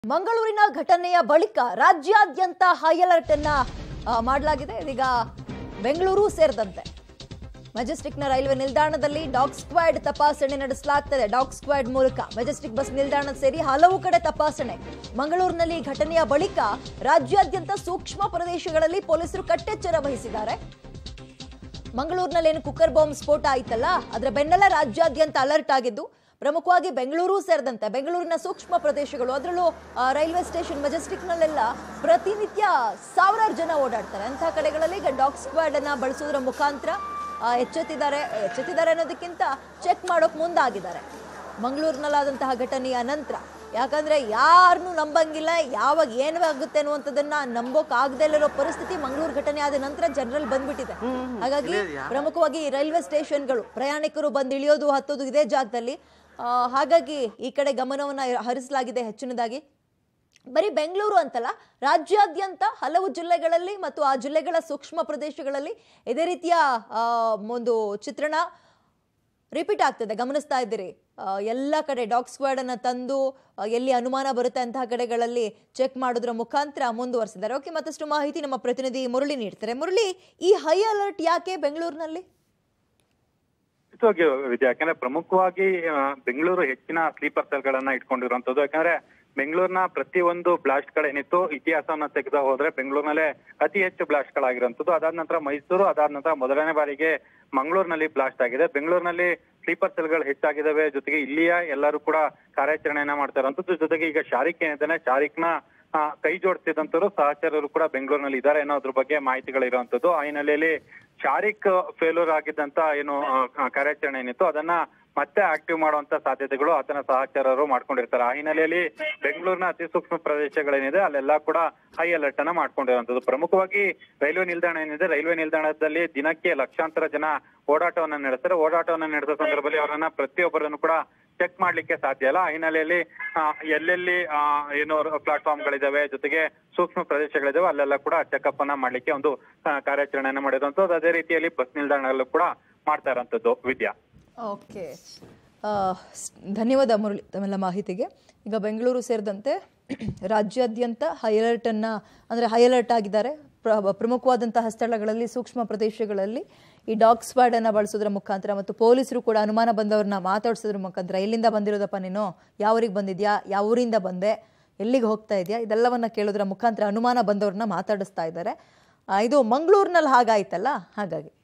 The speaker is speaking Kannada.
ಮಂಗಳೂರಿನ ಘಟನೆಯ ಬಳಿಕ ರಾಜ್ಯಾದ್ಯಂತ ಹೈ ಅಲರ್ಟ್ ಅನ್ನ ಮಾಡಲಾಗಿದೆ. ಇದೀಗ ಬೆಂಗಳೂರು ಸೇರಿದಂತೆ ಮೆಜೆಸ್ಟಿಕ್ನ ರೈಲ್ವೆ ನಿಲ್ದಾಣದಲ್ಲಿ ಡಾಗ್ ಸ್ಕ್ವಾಡ್ ತಪಾಸಣೆ ನಡೆಸಲಾಗುತ್ತದೆ. ಡಾಗ್ ಸ್ಕ್ವಾಡ್ ಮೂಲಕ ಮೆಜೆಸ್ಟಿಕ್ ಬಸ್ ನಿಲ್ದಾಣ ಸೇರಿ ಹಲವು ಕಡೆ ತಪಾಸಣೆ. ಮಂಗಳೂರಿನಲ್ಲಿ ಘಟನೆಯ ಬಳಿಕ ರಾಜ್ಯಾದ್ಯಂತ ಸೂಕ್ಷ್ಮ ಪ್ರದೇಶಗಳಲ್ಲಿ ಪೊಲೀಸರು ಕಟ್ಟೆಚ್ಚರ ವಹಿಸಿದ್ದಾರೆ. ಮಂಗಳೂರಿನಲ್ಲಿ ಏನು ಕುಕ್ಕರ್ ಬಾಂಬ್ ಸ್ಫೋಟ ಆಯ್ತಲ್ಲ, ಅದರ ಬೆನ್ನಲ್ಲೇ ರಾಜ್ಯಾದ್ಯಂತ ಅಲರ್ಟ್ ಆಗಿದ್ದು, ಪ್ರಮುಖವಾಗಿ ಬೆಂಗಳೂರು ಸೇರಿದಂತೆ ಬೆಂಗಳೂರಿನ ಸೂಕ್ಷ್ಮ ಪ್ರದೇಶಗಳು, ಅದರಲ್ಲೂ ರೈಲ್ವೆ ಸ್ಟೇಷನ್ ಮೆಜೆಸ್ಟಿಕ್ನಲ್ಲೆಲ್ಲ ಪ್ರತಿನಿತ್ಯ ಸಾವಿರಾರು ಜನ ಓಡಾಡ್ತಾರೆ. ಅಂತಹ ಕಡೆಗಳಲ್ಲಿ ಈಗ ಡಾಗ್ ಸ್ಕ್ವಾಡ್ ಅನ್ನ ಬಳಸೋದ್ರ ಮುಖಾಂತರ ಎಚ್ಚೆತ್ತಿದ್ದಾರೆ ಅನ್ನೋದಕ್ಕಿಂತ ಚೆಕ್ ಮಾಡೋಕೆ ಮುಂದಾಗಿದ್ದಾರೆ. ಮಂಗಳೂರಿನಲ್ಲಾದಂತಹ ಘಟನೆಯ ನಂತರ, ಯಾಕಂದ್ರೆ ಯಾರನ್ನೂ ನಂಬಂಗಿಲ್ಲ, ಯಾವಾಗ ಏನಾಗುತ್ತೆ ಅನ್ನುವಂಥದ್ದನ್ನ ನಂಬೋಕ್ ಆಗದೆ ಇರೋ ಪರಿಸ್ಥಿತಿ ಮಂಗಳೂರು ಘಟನೆ ಆದ ನಂತರ ಜನರಲ್ ಬಂದ್ಬಿಟ್ಟಿದೆ. ಹಾಗಾಗಿ ಪ್ರಮುಖವಾಗಿ ರೈಲ್ವೆ ಸ್ಟೇಷನ್ಗಳು, ಪ್ರಯಾಣಿಕರು ಬಂದು ಇಳಿಯೋದು ಹತ್ತೋದು ಇದೇ ಜಾಗದಲ್ಲಿ. ಹಾಗಾಗಿ ಈ ಕಡೆ ಗಮನವನ್ನು ಹರಿಸಲಾಗಿದೆ ಹೆಚ್ಚಿನದಾಗಿ. ಬರೀ ಬೆಂಗಳೂರು ಅಂತಲ್ಲ, ರಾಜ್ಯಾದ್ಯಂತ ಹಲವು ಜಿಲ್ಲೆಗಳಲ್ಲಿ ಮತ್ತು ಆ ಜಿಲ್ಲೆಗಳ ಸೂಕ್ಷ್ಮ ಪ್ರದೇಶಗಳಲ್ಲಿ ಇದೇ ರೀತಿಯ ಒಂದು ಚಿತ್ರಣ ರಿಪೀಟ್ ಆಗ್ತದೆ. ಗಮನಿಸ್ತಾ ಇದ್ದೀರಿ, ಎಲ್ಲ ಕಡೆ ಡಾಗ್ ಸ್ಕ್ವಾಡ್ ಅನ್ನ ತಂದು ಎಲ್ಲಿ ಅನುಮಾನ ಬರುತ್ತೆ ಅಂತಹ ಕಡೆಗಳಲ್ಲಿ ಚೆಕ್ ಮಾಡೋದ್ರ ಮುಖಾಂತರ ಮುಂದುವರಿಸಿದ್ದಾರೆ. ಓಕೆ, ಮತ್ತಷ್ಟು ಮಾಹಿತಿ ನಮ್ಮ ಪ್ರತಿನಿಧಿ ಮುರಳಿ ನೀಡ್ತಾರೆ. ಮುರಳಿ, ಈ ಹೈ ಅಲರ್ಟ್ ಯಾಕೆ ಬೆಂಗಳೂರಿನಲ್ಲಿ? ವಿದ್ಯಾ, ಯಾಕಂದ್ರೆ ಪ್ರಮುಖವಾಗಿ ಬೆಂಗಳೂರು ಹೆಚ್ಚಿನ ಸ್ಲೀಪರ್ ಸೆಲ್ ಗಳನ್ನ ಇಟ್ಕೊಂಡಿರುವಂತದ್ದು. ಯಾಕಂದ್ರೆ ಬೆಂಗಳೂರಿನ ಪ್ರತಿಯೊಂದು ಬ್ಲಾಸ್ಟ್ ಗಳೇನಿತ್ತು, ಇತಿಹಾಸವನ್ನ ತೆಗೆದು ಹೋದ್ರೆ ಬೆಂಗಳೂರಿನಲ್ಲೇ ಅತಿ ಹೆಚ್ಚು ಬ್ಲಾಸ್ಟ್ ಗಳಾಗಿರುವಂತದ್ದು. ಅದಾದ ನಂತರ ಮೈಸೂರು, ಅದಾದ ನಂತರ ಮೊದಲನೇ ಬಾರಿಗೆ ಮಂಗಳೂರಿನಲ್ಲಿ ಬ್ಲಾಸ್ಟ್ ಆಗಿದೆ. ಬೆಂಗಳೂರಿನಲ್ಲಿ ಸ್ಲೀಪರ್ ಸೆಲ್ ಗಳು ಹೆಚ್ಚಾಗಿದ್ದಾವೆ. ಜೊತೆಗೆ ಇಲ್ಲಿಯ ಎಲ್ಲರೂ ಕೂಡ ಕಾರ್ಯಾಚರಣೆಯನ್ನ ಮಾಡ್ತಾ ಇರುವಂತದ್ದು. ಜೊತೆಗೆ ಈಗ ಶಾರಿಕ್ ಏನಿದ್ದಾನೆ, ಶಾರಿಕ್ನ ಕೈ ಜೋಡಿಸಿದಂತರು ಸಹಚರರು ಕೂಡ ಬೆಂಗಳೂರಿನಲ್ಲಿ ಇದ್ದಾರೆ ಅನ್ನೋದ್ರ ಬಗ್ಗೆ ಮಾಹಿತಿಗಳಿರುವಂತದ್ದು. ಆ ಹಿನ್ನೆಲೆಯಲ್ಲಿ ಶಾರಿಕ್ ಫೇಲ್ಯೂರ್ ಆಗಿದ್ದಂತ ಏನು ಕಾರ್ಯಾಚರಣೆ ಏನಿತ್ತು ಅದನ್ನ ಮತ್ತೆ ಆಕ್ಟಿವ್ ಮಾಡುವಂತ ಸಾಧ್ಯತೆಗಳು ಆತನ ಸಹಚರರು ಮಾಡ್ಕೊಂಡಿರ್ತಾರೆ. ಆ ಹಿನ್ನೆಲೆಯಲ್ಲಿ ಬೆಂಗಳೂರಿನ ಅತಿ ಸೂಕ್ಷ್ಮ ಪ್ರದೇಶಗಳೇನಿದೆ ಅಲ್ಲೆಲ್ಲ ಕೂಡ ಹೈ ಅಲರ್ಟ್ ಅನ್ನ ಮಾಡ್ಕೊಂಡಿರುವಂತದ್ದು. ಪ್ರಮುಖವಾಗಿ ರೈಲ್ವೆ ನಿಲ್ದಾಣ ಏನಿದೆ, ರೈಲ್ವೆ ನಿಲ್ದಾಣದಲ್ಲಿ ದಿನಕ್ಕೆ ಲಕ್ಷಾಂತರ ಜನ ಓಡಾಟವನ್ನ ನಡೆಸ್ತಾರೆ. ಓಡಾಟವನ್ನ ನಡೆಸೋ ಸಂದರ್ಭದಲ್ಲಿ ಅವರನ್ನ ಪ್ರತಿಯೊಬ್ಬರನ್ನು ಕೂಡ ಚೆಕ್ ಮಾಡ್ಲಿಕ್ಕೆ ಸಾಧ್ಯ ಇಲ್ಲ. ಆ ಹಿನ್ನೆಲೆಯಲ್ಲಿ ಎಲ್ಲೆಲ್ಲಿ ಏನು ಪ್ಲಾಟ್ಫಾರ್ಮ್ ಗಳಿದಾವೆ, ಜೊತೆಗೆ ಸೂಕ್ಷ್ಮ ಪ್ರದೇಶಗಳಿದಾವೆ, ಅಲ್ಲೆಲ್ಲ ಕೂಡ ಚೆಕ್ಅಪ್ ಅನ್ನ ಮಾಡ್ಲಿಕ್ಕೆ ಒಂದು ಕಾರ್ಯಾಚರಣೆಯನ್ನ ಮಾಡಿರುವಂತದ್ದು. ಅದೇ ರೀತಿಯಲ್ಲಿ ಬಸ್ ನಿಲ್ದಾಣದಲ್ಲೂ ಕೂಡ ಮಾಡ್ತಾ ಇರುವಂತದ್ದು. ವಿದ್ಯಾ, ಓಕೆ, ಧನ್ಯವಾದ ಮುರಳಿ ತಮ್ಮೆಲ್ಲ ಮಾಹಿತಿಗೆ. ಈಗ ಬೆಂಗಳೂರು ಸೇರಿದಂತೆ ರಾಜ್ಯಾದ್ಯಂತ ಹೈ ಅಲರ್ಟ್ ಆಗಿದ್ದಾರೆ. ಪ್ರಮುಖವಾದಂತಹ ಸ್ಥಳಗಳಲ್ಲಿ, ಸೂಕ್ಷ್ಮ ಪ್ರದೇಶಗಳಲ್ಲಿ ಈ ಡಾಗ್ ಸ್ಕ್ವಾಡ್ ಅನ್ನ ಬಳಸೋದ್ರ ಮುಖಾಂತರ ಮತ್ತು ಪೊಲೀಸರು ಕೂಡ ಅನುಮಾನ ಬಂದವ್ರನ್ನ ಮಾತಾಡ್ಸೋದ್ರ ಮುಖಾಂತರ, ಎಲ್ಲಿಂದ ಬಂದಿರೋದಪ್ಪ ನೀನು, ಯಾವ ಊರಿಗೆ ಬಂದಿದ್ಯಾ, ಯಾವ ಊರಿಂದ ಬಂದೆ, ಎಲ್ಲಿಗೆ ಹೋಗ್ತಾ ಇದೆಯಾ, ಇದೆಲ್ಲವನ್ನ ಕೇಳೋದ್ರ ಮುಖಾಂತರ ಅನುಮಾನ ಬಂದವ್ರನ್ನ ಮಾತಾಡಿಸ್ತಾ ಇದ್ದಾರೆ. ಇದು ಮಂಗಳೂರಿನಲ್ಲಿ ಹಾಗಾಯ್ತಲ್ಲ, ಹಾಗಾಗಿ